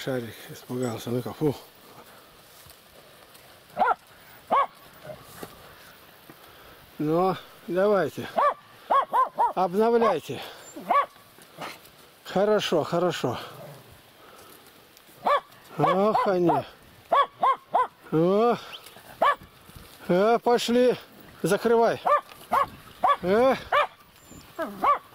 Шарик испугался. Ну-ка, фу. Ну, давайте. Обновляйте. Хорошо, хорошо. Ох, они. О. Пошли. Закрывай.